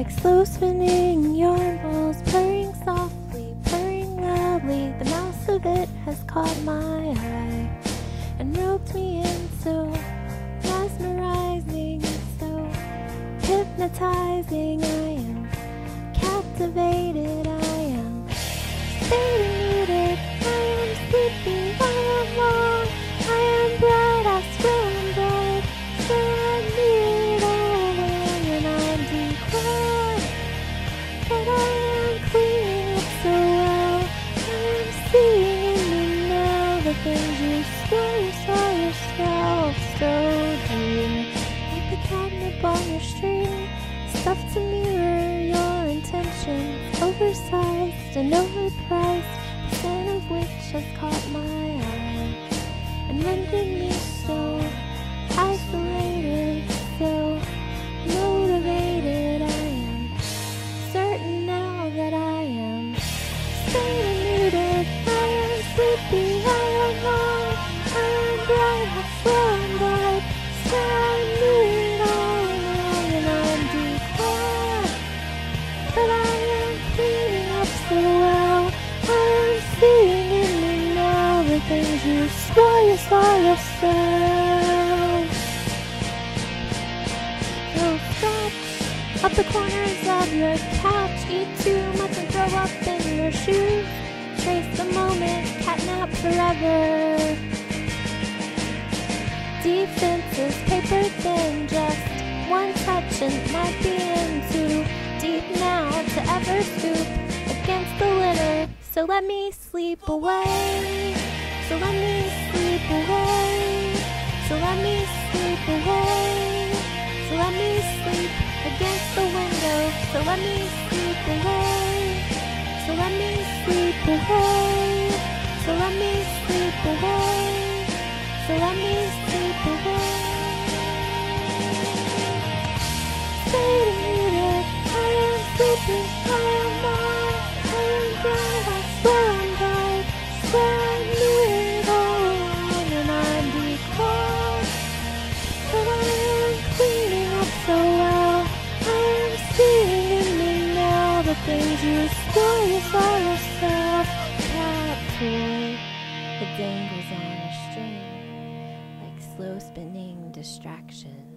like slow spinning yarn balls, purring softly, purring loudly. The mouse of it has caught my eye and roped me in, so mesmerizing, so hypnotizing. I am captivated, I am spayed and neutered, I am sleepy, I am long, I am bright, I swear I'm bright, swear I need all along, and I'm declawed, but I am cleaning up so well. I am seeing in me now the things you swore you saw yourself, so dream like the catnip on your string, stuffed to mirror your intentions, oversized and overpriced, the scent of which has caught my eye and rendered me so isolated, so motivated. I am certain now that I am spayed and neutered. I am sleepy, I am long, I am bright, I swear I'm bright, swear I knew it all along, and I'm declawed, but I am cleaning up so well. I am seeing in me now the things you swore you saw yourself. Throw scratch up the corners of your couch, eat too much and throw up in your shoes, trace the moment, catnap forever. Defenses paper thin, just one touch and might be in too deep now to ever stoop against the litter. So let me sleep away, so let me sleep away, so let me sleep away, so let me sleep against the window, so let me sleep away, so let me sleep away, so let me sleep away, so let me sleep away. Spayed and neutered, I am sleeping, I am long, I am bright, I swear I'm bright, swear I knew it all along, and I'm declawed, but I am cleaning up so well. I am seeing in me now the things you swore you saw yourself. Cat toy that dangles on a string like slow spinning distraction.